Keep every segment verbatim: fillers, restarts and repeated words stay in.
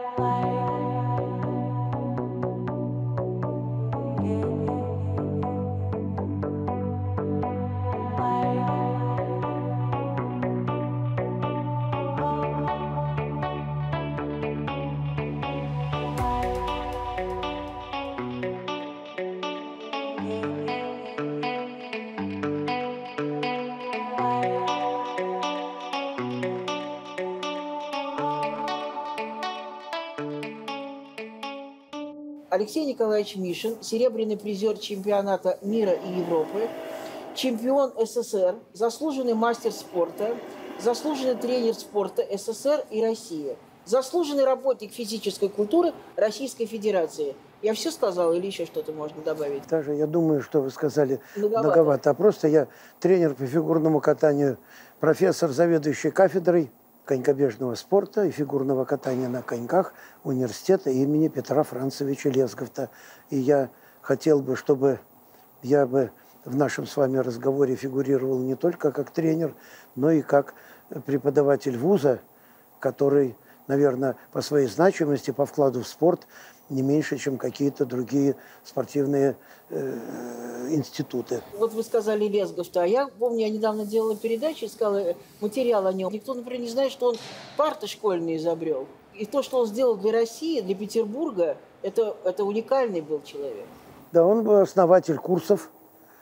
Алексей Николаевич Мишин, серебряный призер чемпионата мира и Европы, чемпион СССР, заслуженный мастер спорта, заслуженный тренер спорта СССР и России, заслуженный работник физической культуры Российской Федерации. Я все сказала или еще что-то можно добавить? Даже я думаю, что вы сказали многовато. многовато. А просто я тренер по фигурному катанию, профессор, заведующий кафедрой конькобежного спорта и фигурного катания на коньках университета имени Петра Францевича Лесговта. И я хотел бы, чтобы я бы в нашем с вами разговоре фигурировал не только как тренер, но и как преподаватель вуза, который, наверное, по своей значимости, по вкладу в спорт не меньше, чем какие-то другие спортивные э, институты. Вот вы сказали Лесговта, а я помню, я недавно делала передачу, искала материал о нем. Никто, например, не знает, что он парты школьные изобрел. И то, что он сделал для России, для Петербурга, это, это уникальный был человек. Да, он был основатель курсов,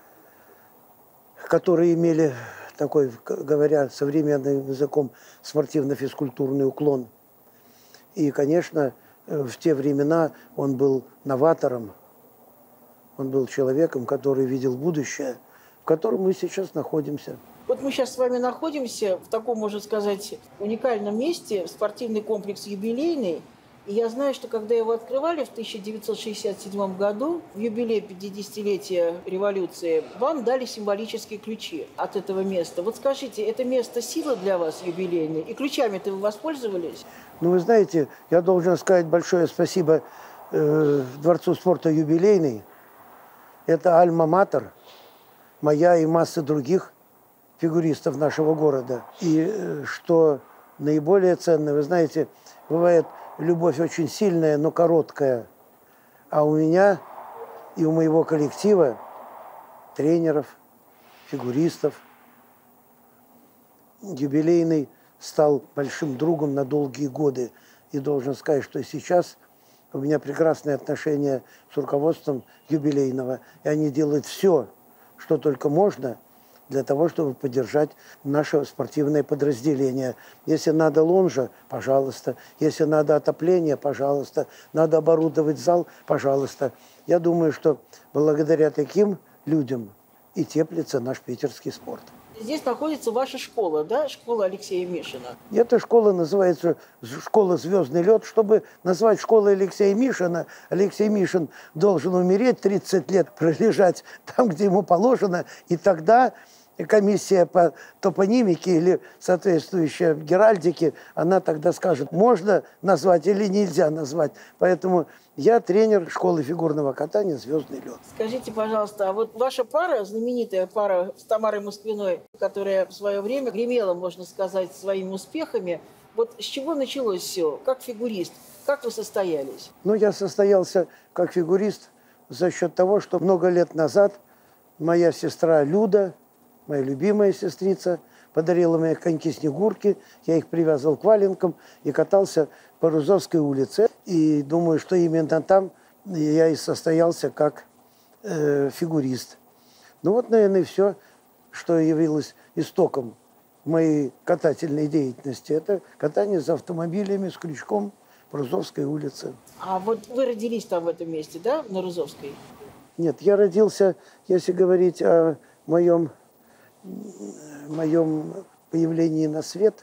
которые имели такой, говоря современным языком, спортивно-физкультурный уклон. И, конечно, в те времена он был новатором, он был человеком, который видел будущее, в котором мы сейчас находимся. Вот мы сейчас с вами находимся в таком, можно сказать, уникальном месте, спортивный комплекс «Юбилейный». И я знаю, что когда его открывали в тысяча девятьсот шестьдесят седьмом году, в юбилей пятидесятилетия революции, вам дали символические ключи от этого места. Вот скажите, это место сила для вас, юбилейное? И ключами-то вы воспользовались? Ну, вы знаете, я должен сказать большое спасибо э, Дворцу спорта «Юбилейный». Это альма-матер моя и массы других фигуристов нашего города. И э, что наиболее ценно, вы знаете, бывает любовь очень сильная, но короткая. А у меня и у моего коллектива, тренеров, фигуристов, юбилейный стал большим другом на долгие годы. И должен сказать, что сейчас у меня прекрасные отношения с руководством юбилейного. И они делают все, что только можно, для того, чтобы поддержать наше спортивное подразделение. Если надо лонжа, пожалуйста. Если надо отопление, пожалуйста. Надо оборудовать зал, пожалуйста. Я думаю, что благодаря таким людям и теплится наш питерский спорт. Здесь находится ваша школа, да? Школа Алексея Мишина. Эта школа называется школа «Звездный лед». Чтобы назвать школой Алексея Мишина, Алексей Мишин должен умереть, тридцать лет пролежать там, где ему положено, и тогда комиссия по топонимике или соответствующая геральдике, она тогда скажет, можно назвать или нельзя назвать. Поэтому я тренер школы фигурного катания «Звездный лед». Скажите, пожалуйста, а вот ваша пара, знаменитая пара с Тамарой Москвиной, которая в свое время гремела, можно сказать, своими успехами, вот с чего началось все? Как фигурист? Как вы состоялись? Ну, я состоялся как фигурист за счет того, что много лет назад моя сестра Люда, моя любимая сестрица, подарила мне коньки-снегурки, я их привязывал к валенкам и катался по Рузовской улице. И думаю, что именно там я и состоялся как э, фигурист. Ну вот, наверное, все, что явилось истоком моей катательной деятельности. Это катание за автомобилями с крючком по Рузовской улице. А вот вы родились там в этом месте, да, на Рузовской? Нет, я родился, если говорить о моем... в моем появлении на свет,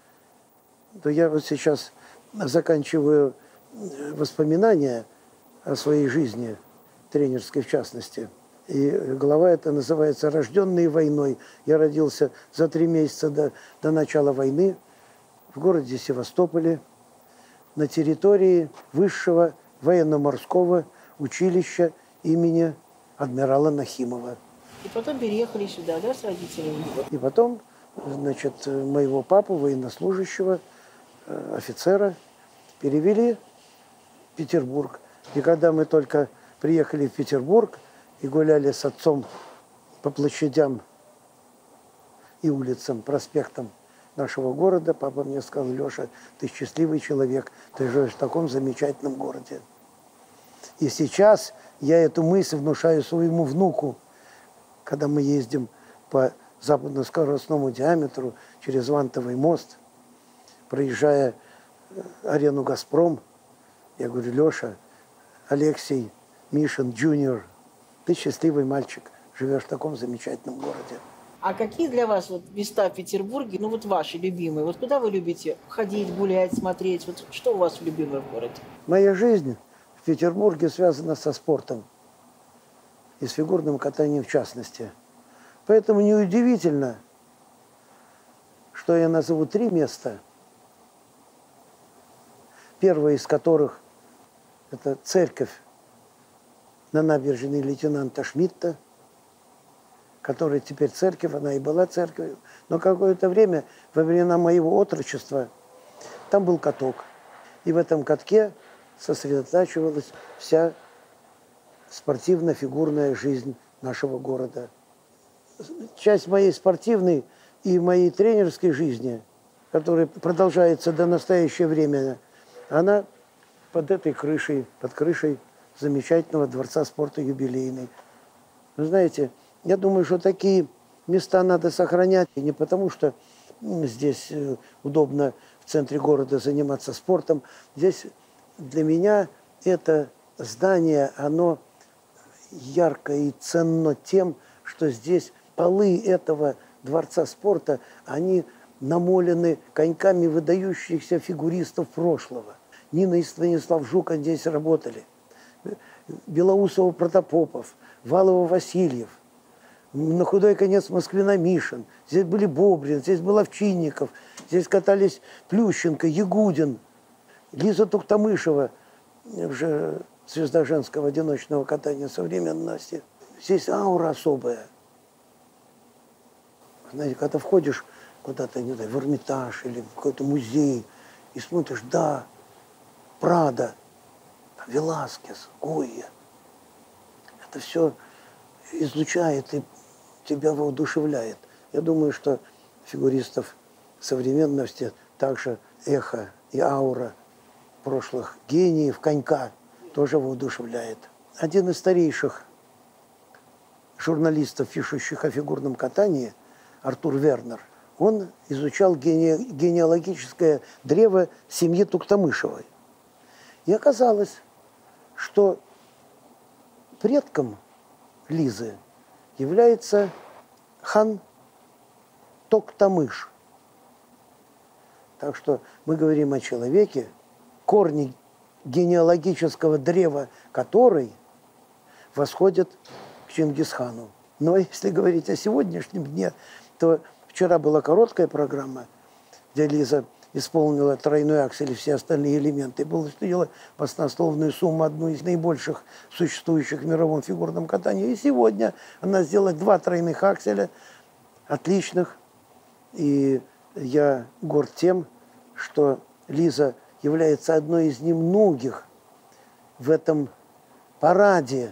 то я вот сейчас заканчиваю воспоминания о своей жизни, тренерской в частности. И глава эта называется «Рожденные войной». Я родился за три месяца до, до начала войны в городе Севастополе на территории высшего военно-морского училища имени адмирала Нахимова. И потом переехали сюда, да, с родителями? И потом, значит, моего папу, военнослужащего, офицера, перевели Петербург. И когда мы только приехали в Петербург и гуляли с отцом по площадям и улицам, проспектам нашего города, папа мне сказал: Леша, ты счастливый человек, ты живешь в таком замечательном городе. И сейчас я эту мысль внушаю своему внуку, когда мы ездим по западно-скоростному диаметру через Вантовый мост, проезжая арену «Газпром», я говорю: Леша, Алексей Мишин Джуниор, ты счастливый мальчик, живешь в таком замечательном городе. А какие для вас вот места в Петербурге, ну вот ваши любимые? Вот куда вы любите ходить, гулять, смотреть? Вот что у вас любимое в городе? Моя жизнь в Петербурге связана со спортом и с фигурным катанием в частности. Поэтому неудивительно, что я назову три места, первое из которых – это церковь на набережной лейтенанта Шмидта, которая теперь церковь, она и была церковью. Но какое-то время, во времена моего отрочества, там был каток. И в этом катке сосредотачивалась вся спортивно-фигурная жизнь нашего города. Часть моей спортивной и моей тренерской жизни, которая продолжается до настоящего времени, она под этой крышей, под крышей замечательного Дворца спорта «Юбилейный». Вы знаете, я думаю, что такие места надо сохранять. И не потому, что здесь удобно в центре города заниматься спортом. Здесь для меня это здание, оно ярко и ценно тем, что здесь полы этого Дворца спорта, они намолены коньками выдающихся фигуристов прошлого. Нина и Станислав Жука здесь работали. Белоусов Протопопов, Валова Васильев. На худой конец Москвина Мишин. Здесь были Бобрин, здесь был Овчинников. Здесь катались Плющенко, Ягудин, Лиза Туктамышева, уже звезда женского одиночного катания современности. Здесь аура особая. Знаете, когда входишь куда-то, не знаю, в Эрмитаж или в какой-то музей и смотришь, да, Прадо, Веласкес, Гойя. Это все излучает и тебя воодушевляет. Я думаю, что фигуристов современности также эхо и аура прошлых гениев, конька тоже воодушевляет. Один из старейших журналистов, пишущих о фигурном катании, Артур Вернер, он изучал гене... генеалогическое древо семьи Туктамышевой. И оказалось, что предком Лизы является хан Токтамыш. Так что мы говорим о человеке, корни генеалогического древа которой восходят к Чингисхану. Но если говорить о сегодняшнем дне, то вчера была короткая программа, где Лиза исполнила тройной аксель и все остальные элементы, и получила баснословную сумму, одну из наибольших существующих в мировом фигурном катании. И сегодня она сделала два тройных акселя, отличных. И я горд тем, что Лиза является одной из немногих в этом параде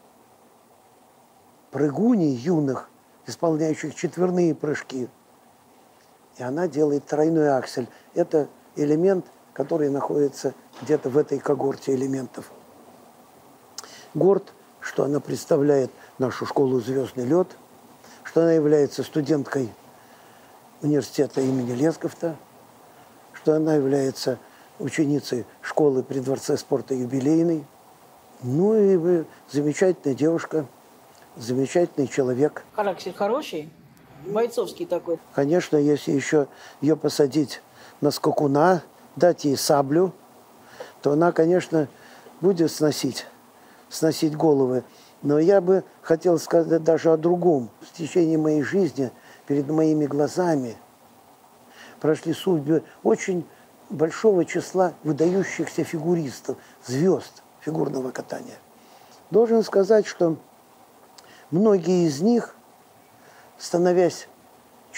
прыгуней юных, исполняющих четверные прыжки. И она делает тройной аксель. Это элемент, который находится где-то в этой когорте элементов. Горд, что она представляет нашу школу «Звездный лед», что она является студенткой университета имени Лесковта, что она является ученицей школы при Дворце спорта «Юбилейный». Ну и замечательная девушка, замечательный человек. Характер хороший? Бойцовский такой. Конечно, если еще ее посадить на скакуна, дать ей саблю, то она, конечно, будет сносить, сносить головы. Но я бы хотел сказать даже о другом. В течение моей жизни перед моими глазами прошли судьбы очень большого числа выдающихся фигуристов, звезд фигурного катания. Должен сказать, что многие из них, становясь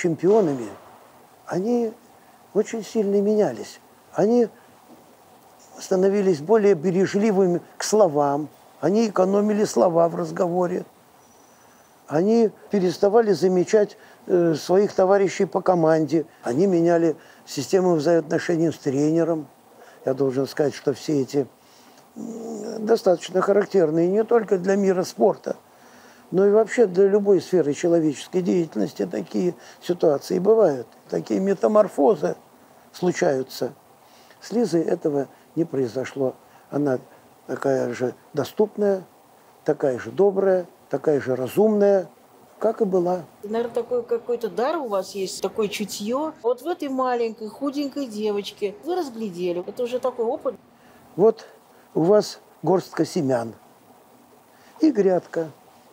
чемпионами, они очень сильно менялись. Они становились более бережливыми к словам. Они экономили слова в разговоре. Они переставали замечать э, своих товарищей по команде. Они меняли систему взаимоотношений с тренером. Я должен сказать, что все эти достаточно характерные не только для мира спорта, но и вообще для любой сферы человеческой деятельности такие ситуации бывают. Такие метаморфозы случаются. С Лизой этого не произошло. Она такая же доступная, такая же добрая, такая же разумная, как и была. Наверное, такой какой-то дар у вас есть, такое чутье. Вот в этой маленькой, худенькой девочке вы разглядели. Это уже такой опыт. Вот у вас горстка семян и грядка.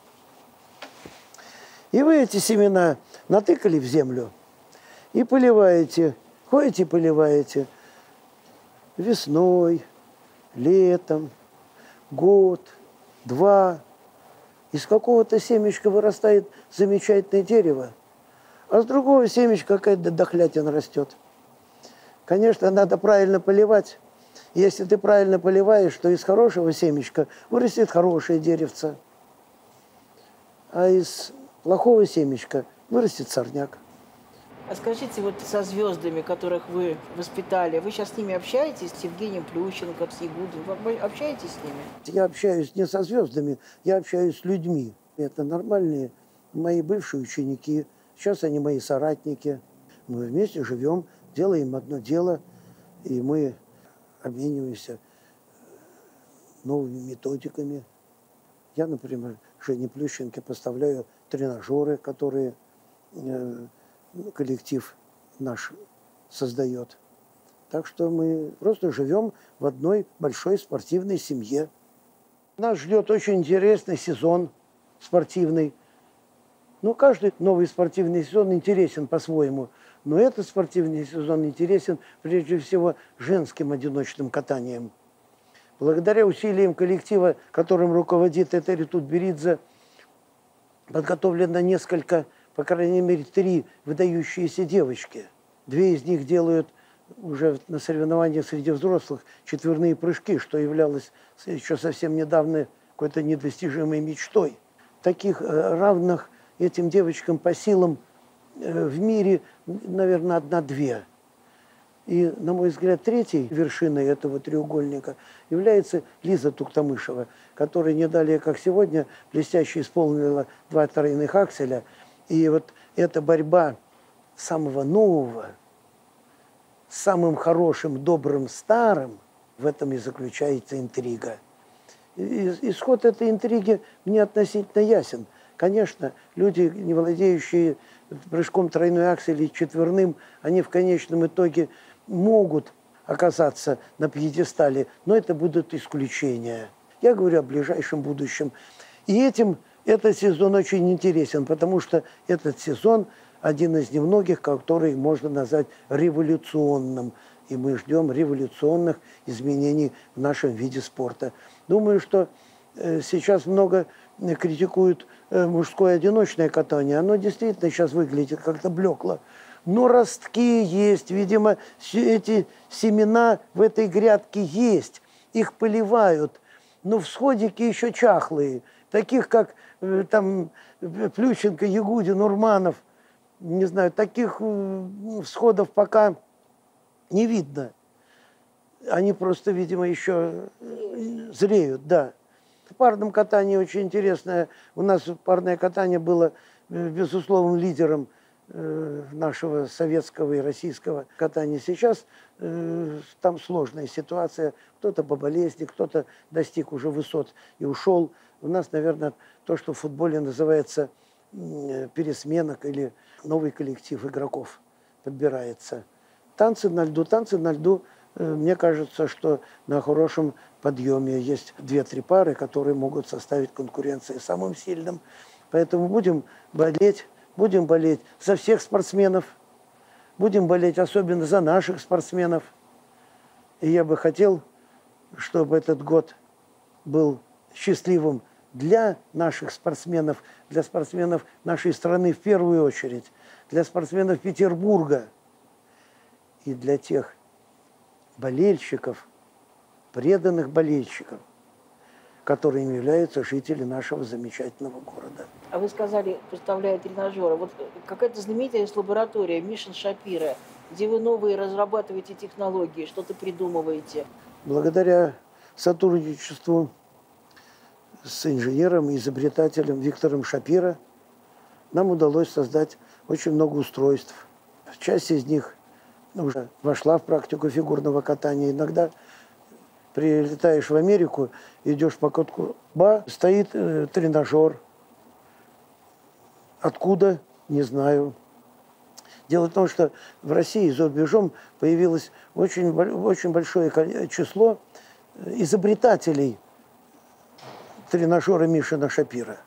И вы эти семена натыкали в землю и поливаете, ходите поливаете весной, летом, год, два. Из какого-то семечка вырастает замечательное дерево, а с другого семечка какая-то дохлятина растет. Конечно, надо правильно поливать. Если ты правильно поливаешь, то из хорошего семечка вырастет хорошее деревце, а из плохого семечка вырастет сорняк. А скажите, вот со звездами, которых вы воспитали, вы сейчас с ними общаетесь, с Евгением Плющенко, с Ягудиным, вы общаетесь с ними? Я общаюсь не со звездами, я общаюсь с людьми. Это нормальные мои бывшие ученики, сейчас они мои соратники. Мы вместе живем, делаем одно дело, и мы обмениваемся новыми методиками. Я, например, Жене Плющенко поставляю тренажеры, которые э, коллектив наш создает. Так что мы просто живем в одной большой спортивной семье. Нас ждет очень интересный сезон спортивный. Ну, каждый новый спортивный сезон интересен по-своему. Но этот спортивный сезон интересен прежде всего женским одиночным катанием. Благодаря усилиям коллектива, которым руководит Этери Тутберидзе, подготовлено несколько, по крайней мере, три выдающиеся девочки. Две из них делают уже на соревнованиях среди взрослых четверные прыжки, что являлось еще совсем недавно какой-то недостижимой мечтой. Таких равных этим девочкам по силам в мире, наверное, одна-две. И, на мой взгляд, третьей вершиной этого треугольника является Лиза Туктамышева, которая не далее, как сегодня, блестяще исполнила два тройных акселя. И вот эта борьба самого нового с самым хорошим, добрым, старым, в этом и заключается интрига. И исход этой интриги мне относительно ясен. Конечно, люди, не владеющие прыжком тройной аксель и четверным, они в конечном итоге могут оказаться на пьедестале, но это будут исключения. Я говорю о ближайшем будущем. И этим этот сезон очень интересен, потому что этот сезон один из немногих, который можно назвать революционным. И мы ждем революционных изменений в нашем виде спорта. Думаю, что сейчас много критикуют мужское одиночное катание. Оно действительно сейчас выглядит как-то блекло. Но ростки есть, видимо, эти семена в этой грядке есть. Их поливают, но всходики еще чахлые. Таких, как там Плющенко, Ягудин, Урманов, не знаю, таких всходов пока не видно. Они просто, видимо, еще зреют, да. В парном катании очень интересное. У нас парное катание было безусловным лидером нашего советского и российского катания. Сейчас э, там сложная ситуация. Кто-то по болезни, кто-то достиг уже высот и ушел. У нас, наверное, то, что в футболе называется э, пересменок или новый коллектив игроков подбирается. Танцы на льду, танцы на льду, э, мне кажется, что на хорошем подъеме есть две-три пары, которые могут составить конкуренцию самым сильным. Поэтому будем болеть. Будем болеть за всех спортсменов, будем болеть особенно за наших спортсменов. И я бы хотел, чтобы этот год был счастливым для наших спортсменов, для спортсменов нашей страны в первую очередь, для спортсменов Петербурга и для тех болельщиков, преданных болельщиков, которыми являются жители нашего замечательного города. А вы сказали, представляя тренажера, вот какая-то знаменитая есть лаборатория Мишин Шапира, где вы новые разрабатываете технологии, что-то придумываете. Благодаря сотрудничеству с инженером и изобретателем Виктором Шапира нам удалось создать очень много устройств. Часть из них уже вошла в практику фигурного катания. Иногда прилетаешь в Америку, идешь по катку, ба, стоит э, тренажер. Откуда? Не знаю. Дело в том, что в России за рубежом появилось очень, очень большое число изобретателей тренажера Мишина Шапира.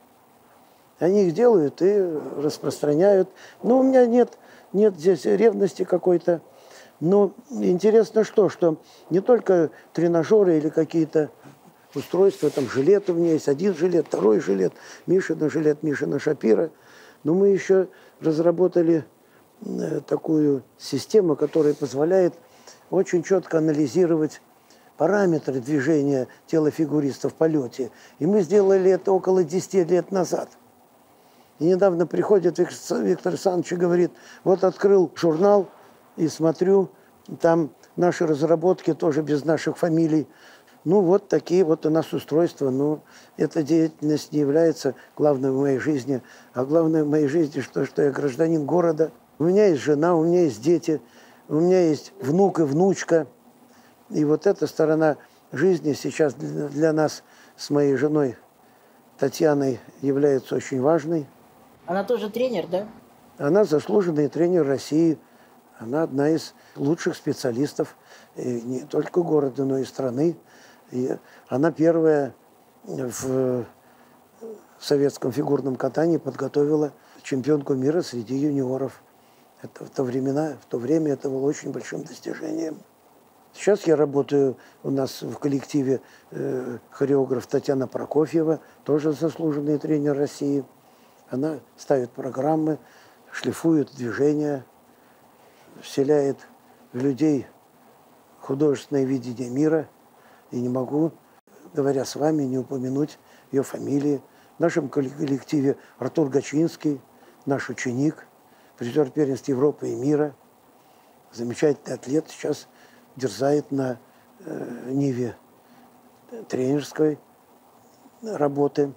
Они их делают и распространяют. Но у меня нет, нет здесь ревности какой-то. Но интересно что, что не только тренажеры или какие-то устройства, там жилеты у меня есть, один жилет, второй жилет, Мишина жилет, Мишина Шапира. Но мы еще разработали такую систему, которая позволяет очень четко анализировать параметры движения тела фигуриста в полете. И мы сделали это около десяти лет назад. И недавно приходит Виктор Александрович и говорит, вот открыл журнал и смотрю, там наши разработки тоже без наших фамилий. Ну вот такие вот у нас устройства. Но эта деятельность не является главной в моей жизни. А главное в моей жизни, что, что я гражданин города. У меня есть жена, у меня есть дети, у меня есть внук и внучка. И вот эта сторона жизни сейчас для, для нас с моей женой Татьяной является очень важной. Она тоже тренер, да? Она заслуженный тренер России. Она одна из лучших специалистов не только города, но и страны. И она первая в советском фигурном катании подготовила чемпионку мира среди юниоров. Это в то, времена, в то время это было очень большим достижением. Сейчас я работаю у нас в коллективе э, хореограф Татьяна Прокофьева, тоже заслуженный тренер России. Она ставит программы, шлифует движения, вселяет в людей художественное видение мира. И не могу, говоря с вами, не упомянуть ее фамилии. В нашем коллективе Артур Гачинский, наш ученик, призер первенств Европы и мира, замечательный атлет, сейчас дерзает на э, ниве тренерской работы.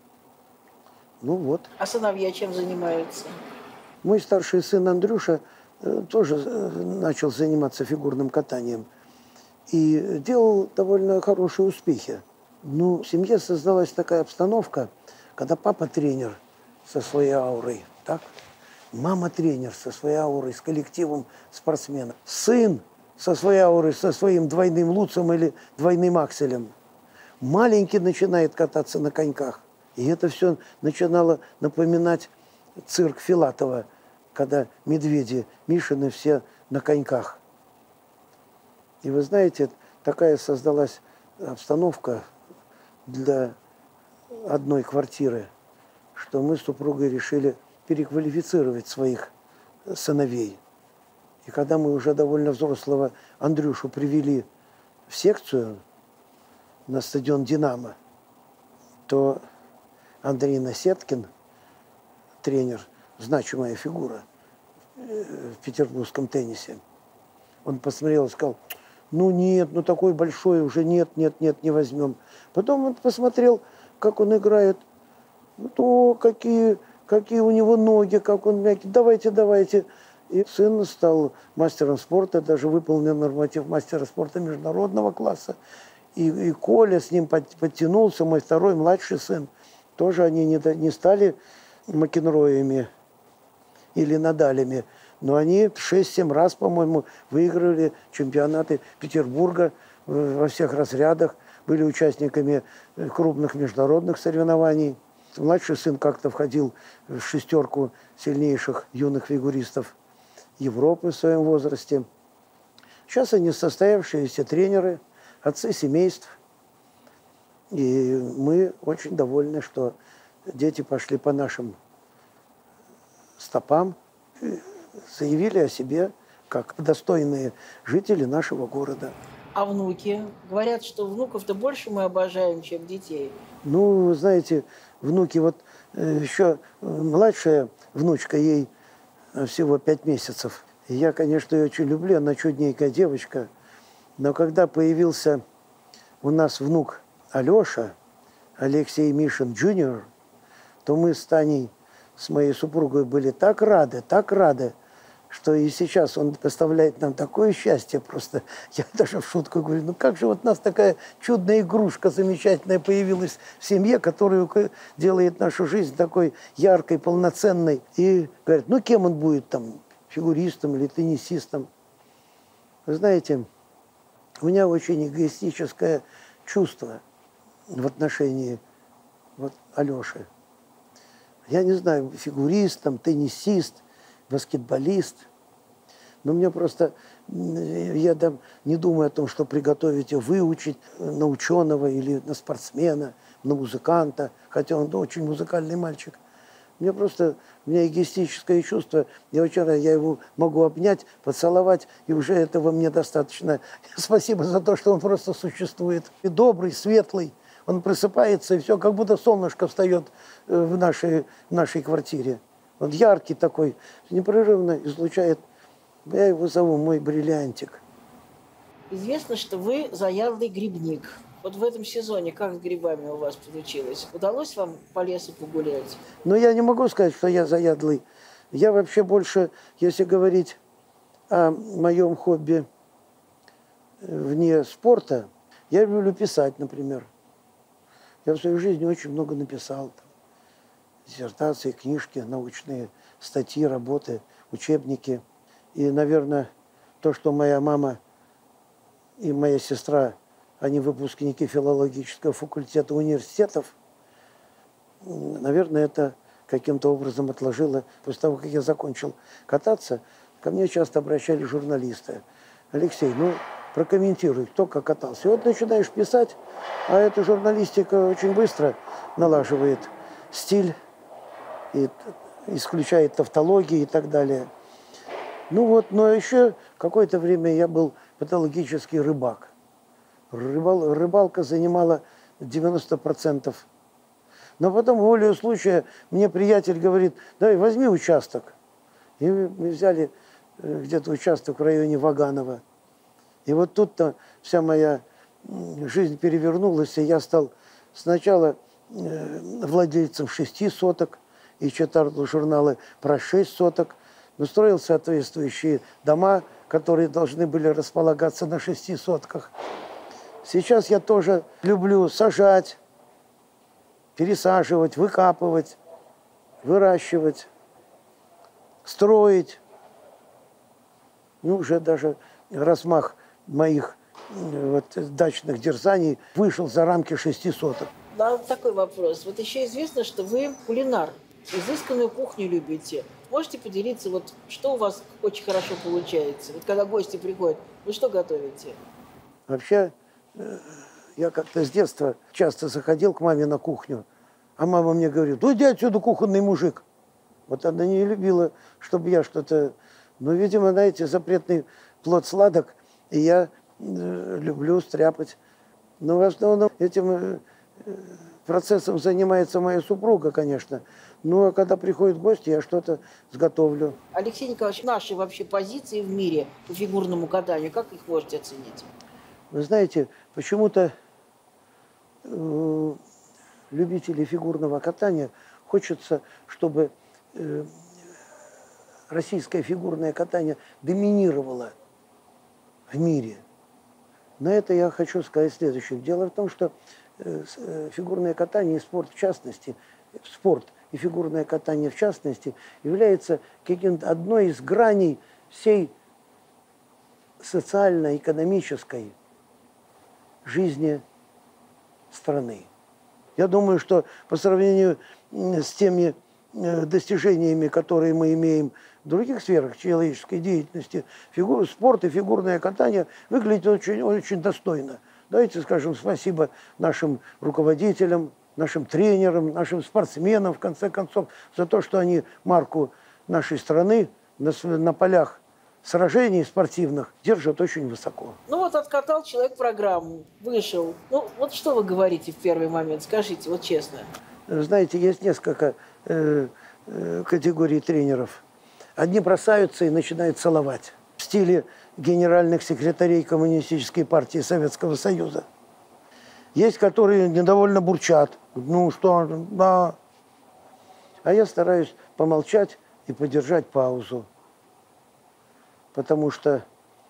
Ну вот. А сыновья чем занимаются? Мой старший сын Андрюша э, тоже э, начал заниматься фигурным катанием и делал довольно хорошие успехи. Ну, в семье создалась такая обстановка, когда папа тренер со своей аурой, так? Мама тренер со своей аурой, с коллективом спортсменов. Сын со своей аурой, со своим двойным луцем или двойным акселем. Маленький начинает кататься на коньках. И это все начинало напоминать цирк Филатова, когда медведи Мишины все на коньках. И вы знаете, такая создалась обстановка для одной квартиры, что мы с супругой решили переквалифицировать своих сыновей. И когда мы уже довольно взрослого Андрюшу привели в секцию на стадион «Динамо», то Андрей Насеткин, тренер, значимая фигура в петербургском теннисе, он посмотрел и сказал, ну нет, ну такой большой уже нет, нет, нет, не возьмем. Потом он посмотрел, как он играет, ну то какие, какие у него ноги, как он мягкий, давайте, давайте. И сын стал мастером спорта, даже выполнил норматив мастера спорта международного класса. И, и Коля с ним подтянулся, мой второй младший сын. Тоже они не, не стали Макенроями или Надалями, но они шесть-семь раз, по-моему, выиграли чемпионаты Петербурга во всех разрядах, были участниками крупных международных соревнований. Младший сын как-то входил в шестерку сильнейших юных фигуристов Европы в своем возрасте. Сейчас они состоявшиеся тренеры, отцы семейств. И мы очень довольны, что дети пошли по нашим стопам, заявили о себе как достойные жители нашего города. А внуки? Говорят, что внуков-то больше мы обожаем, чем детей. Ну, вы знаете, внуки, вот э, еще э, младшая внучка, ей э, всего пять месяцев. И я, конечно, ее очень люблю, она чудненькая девочка. Но когда появился у нас внук Алеша, Алексей Мишин Джуниор, то мы с Таней, с моей супругой, были так рады, так рады, что и сейчас он доставляет нам такое счастье просто. Я даже в шутку говорю, ну как же вот у нас такая чудная игрушка замечательная появилась в семье, которая делает нашу жизнь такой яркой, полноценной. И говорят, ну кем он будет там, фигуристом или теннисистом? Вы знаете, у меня очень эгоистическое чувство в отношении вот Алеши. Я не знаю, фигурист, там, теннисист, баскетболист. Но мне просто, я там не думаю о том, что приготовить его, выучить на ученого или на спортсмена, на музыканта, хотя он очень музыкальный мальчик. Мне просто, у меня эгоистическое чувство. Я очень рад, я его могу обнять, поцеловать, и уже этого мне достаточно. Спасибо за то, что он просто существует. И добрый, светлый. Он просыпается, и все, как будто солнышко встает в нашей, в нашей квартире. Он яркий такой, непрерывно излучает. Я его зову мой бриллиантик. Известно, что вы заядлый грибник. Вот в этом сезоне как с грибами у вас получилось? Удалось вам по лесу погулять? Но я не могу сказать, что я заядлый. Я вообще больше, если говорить о моем хобби вне спорта, я люблю писать, например. Я в своей жизни очень много написал. Там, диссертации, книжки, научные статьи, работы, учебники. И, наверное, то, что моя мама и моя сестра, они выпускники филологического факультета университетов, наверное, это каким-то образом отложило. После того, как я закончил кататься, ко мне часто обращались журналисты. Алексей, ну, прокомментируй, кто как катался. И вот начинаешь писать, а эта журналистика очень быстро налаживает стиль, и исключает тавтологии и так далее. Ну вот, но еще какое-то время я был патологический рыбак. Рыбал, рыбалка занимала девяносто процентов. Но потом, волею случая, мне приятель говорит, давай возьми участок. И мы взяли где-то участок в районе Ваганова. И вот тут-то вся моя жизнь перевернулась, и я стал сначала владельцем шести соток и читал журналы про шесть соток, но строил соответствующие дома, которые должны были располагаться на шести сотках. Сейчас я тоже люблю сажать, пересаживать, выкапывать, выращивать, строить. Ну, уже даже размах моих вот, дачных дерзаний вышел за рамки шести соток. Да, такой вопрос. Вот еще известно, что вы кулинар, изысканную кухню любите. Можете поделиться, вот что у вас очень хорошо получается? Вот когда гости приходят, вы что готовите? Вообще, я как-то с детства часто заходил к маме на кухню, а мама мне говорит, уйди отсюда, кухонный мужик. Вот она не любила, чтобы я что-то... Ну, видимо, знаете, запретный плод сладок, и я э, люблю стряпать. Но в основном этим э, процессом занимается моя супруга, конечно. Ну, а когда приходят гости, я что-то сготовлю. Алексей Николаевич, наши вообще позиции в мире по фигурному катанию, как их можете оценить? Вы знаете, почему-то э, любителей фигурного катания хочется, чтобы э, российское фигурное катание доминировало в мире. На это я хочу сказать следующее. Дело в том, что э, фигурное катание и спорт в частности, спорт и фигурное катание в частности, является каким-то одной из граней всей социально-экономической жизни страны. Я думаю, что по сравнению с теми достижениями, которые мы имеем в других сферах человеческой деятельности, фигур, спорт и фигурное катание выглядит очень, очень достойно. Давайте скажем спасибо нашим руководителям, нашим тренерам, нашим спортсменам, в конце концов, за то, что они марку нашей страны на, на полях сражений спортивных держат очень высоко. Ну вот откатал человек программу, вышел. Ну вот что вы говорите в первый момент? Скажите, вот честно. Знаете, есть несколько э, э, категорий тренеров. Одни бросаются и начинают целовать. В стиле генеральных секретарей Коммунистической партии Советского Союза. Есть, которые недовольно бурчат. Ну что, да. А я стараюсь помолчать и подержать паузу. Потому что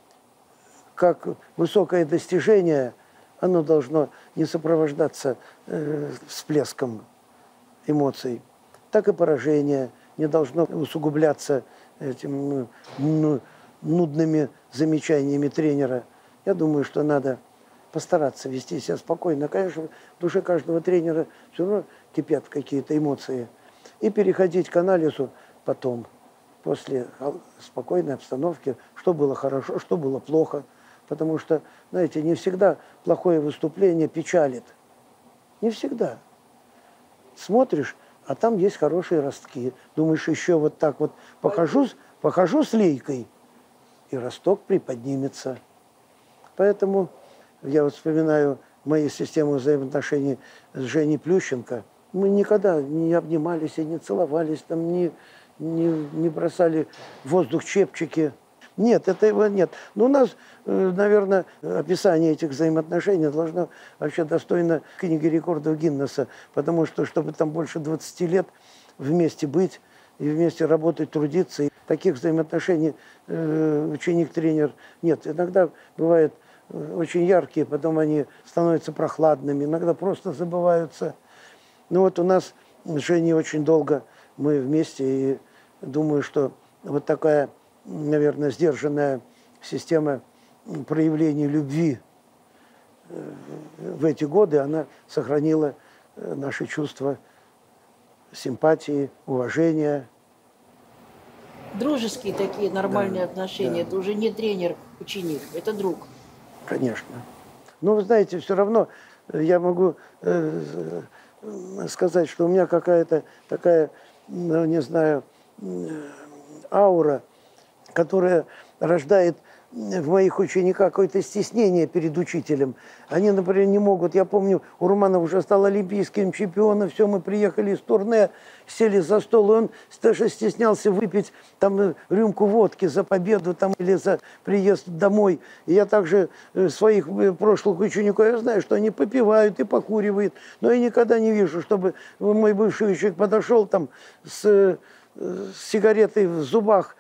как высокое достижение, оно должно не сопровождаться э, всплеском эмоций, так и поражение не должно усугубляться этим ну, нудными замечаниями тренера. Я думаю, что надо постараться вести себя спокойно. Конечно, в душе каждого тренера все равно кипят какие-то эмоции. И переходить к анализу потом, после спокойной обстановки, что было хорошо, что было плохо. Потому что, знаете, не всегда плохое выступление печалит. Не всегда. Смотришь, а там есть хорошие ростки. Думаешь, еще вот так вот похожу, похожу с лейкой, и росток приподнимется. Поэтому я вот вспоминаю мою систему взаимоотношений с Женей Плющенко. Мы никогда не обнимались и не целовались, там, не, не, не бросали в воздух чепчики. Нет, этого нет. Но у нас, наверное, описание этих взаимоотношений должно вообще достойно книги рекордов Гиннесса, потому что, чтобы там больше двадцати лет вместе быть и вместе работать, трудиться, и таких взаимоотношений э, ученик-тренер нет. Иногда бывают очень яркие, потом они становятся прохладными, иногда просто забываются. Ну вот у нас с Женей очень долго мы вместе, и думаю, что вот такая, наверное, сдержанная система проявления любви в эти годы, она сохранила наши чувства симпатии, уважения. Дружеские такие нормальные Да, отношения, да. это уже не тренер-ученик, это друг. Конечно. Но вы знаете, все равно я могу э, сказать, что у меня какая-то такая, ну, не знаю, аура, которая рождает в моих учениках какое-то стеснение перед учителем. Они, например, не могут. Я помню, Урманов уже стал олимпийским чемпионом, все, мы приехали из турне, сели за стол, и он даже стеснялся выпить там рюмку водки за победу там, или за приезд домой. И я также своих прошлых учеников, я знаю, что они попивают и покуривают, но я никогда не вижу, чтобы мой бывший ученик подошел там с, с сигаретой в зубах.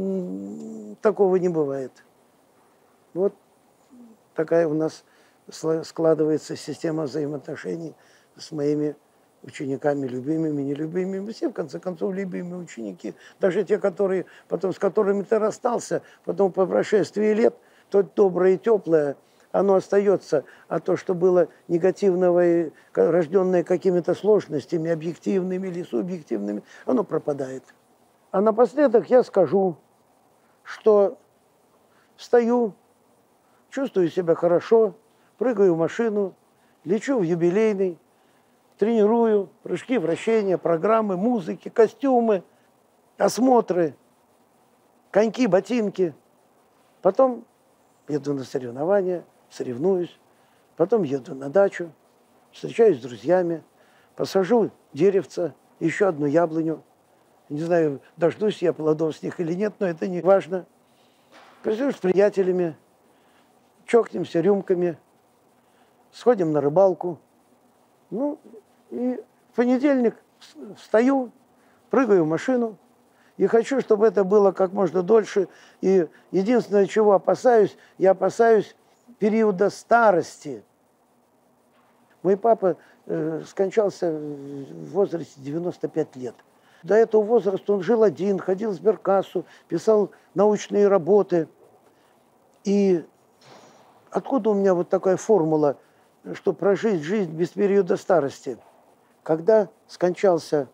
Такого не бывает. Вот такая у нас складывается система взаимоотношений с моими учениками, любимыми, нелюбимыми. Все, в конце концов, любимые ученики. Даже те, которые, потом, с которыми ты расстался, потом по прошествии лет, то доброе и теплое, оно остается. А то, что было негативного и рожденное какими-то сложностями, объективными или субъективными, оно пропадает. А напоследок я скажу, что встаю, чувствую себя хорошо, прыгаю в машину, лечу в юбилейный, тренирую прыжки, вращения, программы, музыки, костюмы, осмотры, коньки, ботинки. Потом еду на соревнования, соревнуюсь, потом еду на дачу, встречаюсь с друзьями, посажу деревца, еще одну яблоню. Не знаю, дождусь я плодов с них или нет, но это не важно. Присажусь с приятелями, чокнемся рюмками, сходим на рыбалку. Ну, и в понедельник встаю, прыгаю в машину. И хочу, чтобы это было как можно дольше. И единственное, чего опасаюсь, я опасаюсь периода старости. Мой папа э, скончался в возрасте девяноста пяти лет. До этого возраста он жил один, ходил в сберкассу, писал научные работы. И откуда у меня вот такая формула, что прожить жизнь без периода старости? Когда скончался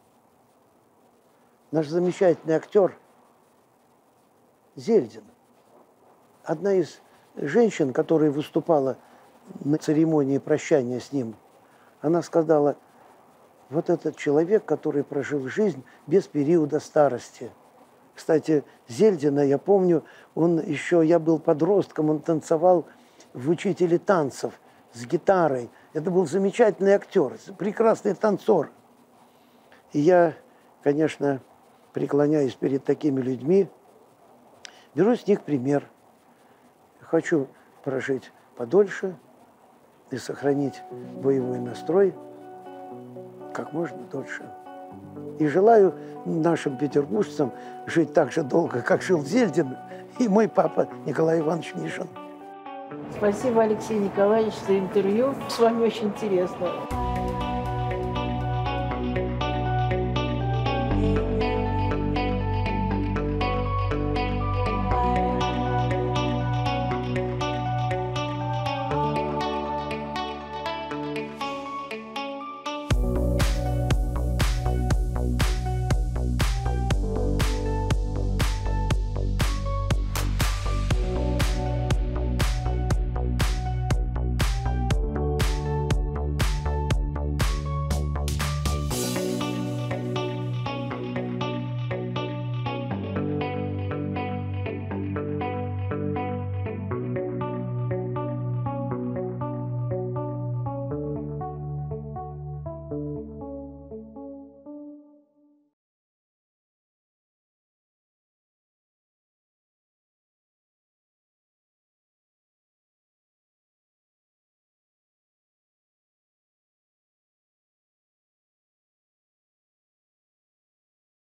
наш замечательный актер Зельдин, одна из женщин, которая выступала на церемонии прощания с ним, она сказала: вот этот человек, который прожил жизнь без периода старости. Кстати, Зельдина, я помню, он еще, я был подростком, он танцевал в «Учителе танцев» с гитарой. Это был замечательный актер, прекрасный танцор. И я, конечно, преклоняюсь перед такими людьми, беру с них пример. Хочу прожить подольше и сохранить боевой настрой как можно дольше. И желаю нашим петербуржцам жить так же долго, как жил Зельдин и мой папа Николай Иванович Мишин. Спасибо, Алексей Николаевич, за интервью. С вами очень интересно.